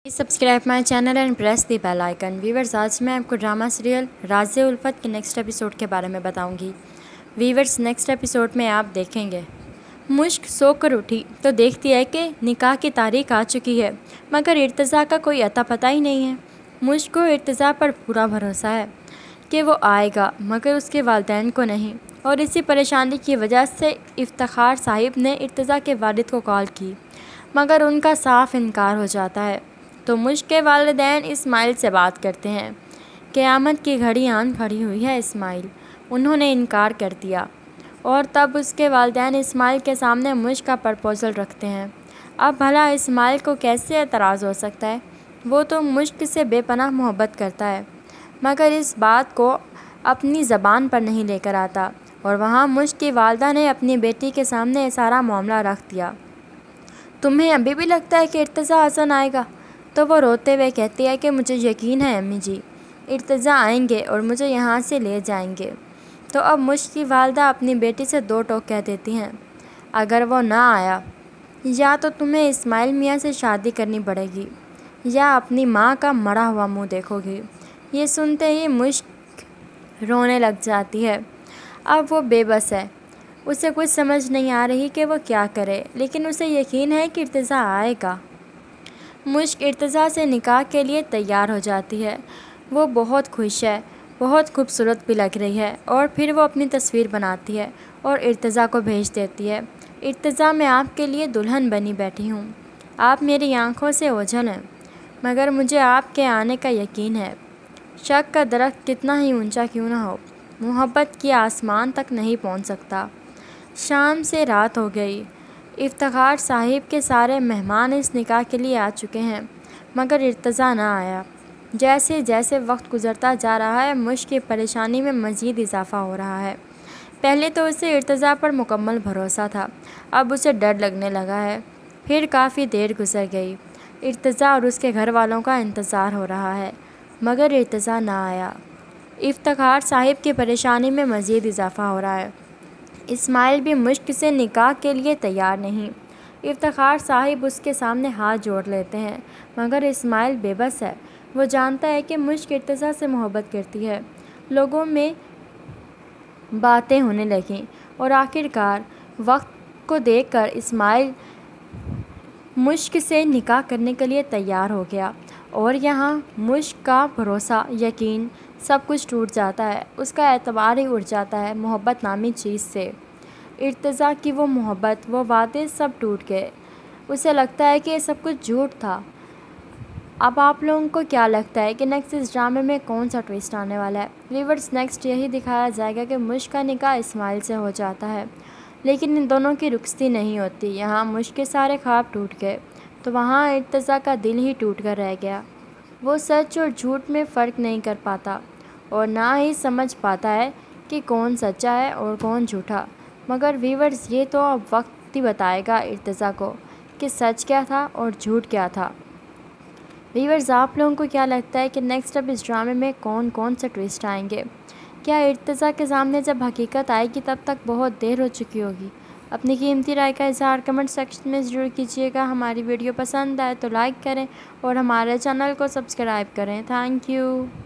Subscribe my channel and press the bell icon. Viewers, आज मैं आपको ड्रामा सीरियल राज़े उल्फत के नेक्स्ट एपिसोड के बारे में बताऊंगी। व्यूवर्स, नेक्स्ट एपिसोड में आप देखेंगे मुश्क सोकर उठी तो देखती है कि निकाह की तारीख आ चुकी है, मगर इर्तिज़ा का कोई अता पता ही नहीं है। मुश्क को इर्तिज़ा पर पूरा भरोसा है कि वो आएगा, मगर उसके वालिदैन को नहीं, और इसी परेशानी की वजह से इफ्तिखार साहिब ने इर्तिज़ा के वालिद को कॉल की, मगर उनका साफ इनकार हो जाता है। तो मुश्क के वालिदैन इस्माइल से बात करते हैं। क़यामत की घड़ी आन खड़ी हुई है इस्माइल, उन्होंने इनकार कर दिया, और तब उसके वालिदैन इस्माइल के सामने मुश्क का प्रपोज़ल रखते हैं। अब भला इस्माइल को कैसे एतराज़ हो सकता है, वो तो मुश्क से बेपनाह मोहब्बत करता है, मगर इस बात को अपनी ज़बान पर नहीं लेकर आता। और वहाँ मुश्क की वालदा ने अपनी बेटी के सामने सारा मामला रख दिया। तुम्हें अभी भी लगता है कि इर्तिज़ा हसन आएगा? तो वो रोते हुए कहती है कि मुझे यकीन है अम्मी जी, इर्तिज़ा आएंगे और मुझे यहाँ से ले जाएंगे। तो अब मुश्क की वालदा अपनी बेटी से दो टोक कह देती हैं, अगर वो ना आया, या तो तुम्हें इस्माइल मियाँ से शादी करनी पड़ेगी या अपनी माँ का मरा हुआ मुँह देखोगी। ये सुनते ही मुश्क रोने लग जाती है। अब वो बेबस है, उसे कुछ समझ नहीं आ रही कि वो क्या करे, लेकिन उसे यकीन है कि इर्तिज़ा आएगा। मुश्क इर्तिज़ा से निकाह के लिए तैयार हो जाती है। वो बहुत खुश है, बहुत खूबसूरत भी लग रही है, और फिर वो अपनी तस्वीर बनाती है और इर्तिज़ा को भेज देती है। इर्तिज़ा, मैं आपके लिए दुल्हन बनी बैठी हूँ। आप मेरी आंखों से ओझल हैं, मगर मुझे आपके आने का यकीन है। शक का दरख्त कितना ही ऊंचा क्यों ना हो, मोहब्बत की आसमान तक नहीं पहुँच सकता। शाम से रात हो गई। इफ्तिखार साहिब के सारे मेहमान इस निकाह के लिए आ चुके हैं, मगर इर्तिज़ा ना आया। जैसे जैसे वक्त गुज़रता जा रहा है, मुश्क की परेशानी में मज़ीद इजाफ़ा हो रहा है। पहले तो उसे इर्तिज़ा पर मुकम्मल भरोसा था, अब उसे डर लगने लगा है। फिर काफ़ी देर गुज़र गई। इर्तिज़ा और उसके घर वालों का इंतज़ार हो रहा है, मगर इर्तिज़ा ना आया। इफ्तिखार साहिब की परेशानी में मज़ीद इजाफ़ा हो रहा है। इस्माइल भी मुश्क से निकाह के लिए तैयार नहीं। इफ्तिखार साहिब उसके सामने हाथ जोड़ लेते हैं, मगर इस्माइल बेबस है। वो जानता है कि मुश्क इर्तिज़ा से मोहब्बत करती है। लोगों में बातें होने लगीं, और आखिरकार वक्त को देखकर इस्माइल मुश्क से निकाह करने के लिए तैयार हो गया। और यहाँ मुश्क का भरोसा, यकीन, सब कुछ टूट जाता है। उसका एतबार ही उड़ जाता है मोहब्बत नामी चीज़ से। इर्तिज़ा की वो मोहब्बत, वो वादे सब टूट गए। उसे लगता है कि ये सब कुछ झूठ था। अब आप लोगों को क्या लगता है कि नेक्स्ट इस ड्रामे में कौन सा ट्विस्ट आने वाला है? व्यूअर्स, नेक्स्ट यही दिखाया जाएगा कि मुश्क का निकाह इस्माइल से हो जाता है, लेकिन इन दोनों की रुखसती नहीं होती। यहाँ मुश्क के सारे ख्वाब टूट गए, तो वहाँ इर्तिज़ा का दिल ही टूट कर रह गया। वो सच और झूठ में फ़र्क नहीं कर पाता, और ना ही समझ पाता है कि कौन सच्चा है और कौन झूठा। मगर व्यूअर्स, ये तो अब वक्त ही बताएगा इर्तिज़ा को कि सच क्या था और झूठ क्या था। व्यूअर्स, आप लोगों को क्या लगता है कि नेक्स्ट अब इस ड्रामे में कौन कौन से ट्विस्ट आएंगे? क्या इर्तिज़ा के सामने जब हकीकत आएगी तब तक बहुत देर हो चुकी होगी? अपनी कीमती राय का इज़हार कमेंट सेक्शन में ज़रूर कीजिएगा। हमारी वीडियो पसंद आए तो लाइक करें और हमारे चैनल को सब्सक्राइब करें। Thank you.